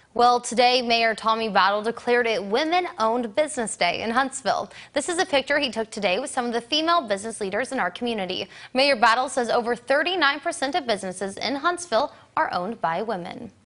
Well, today, Mayor Tommy Battle declared it Women-Owned Business Day in Huntsville. This is a picture he took today with some of the female business leaders in our community. Mayor Battle says over 39% of businesses in Huntsville are owned by women.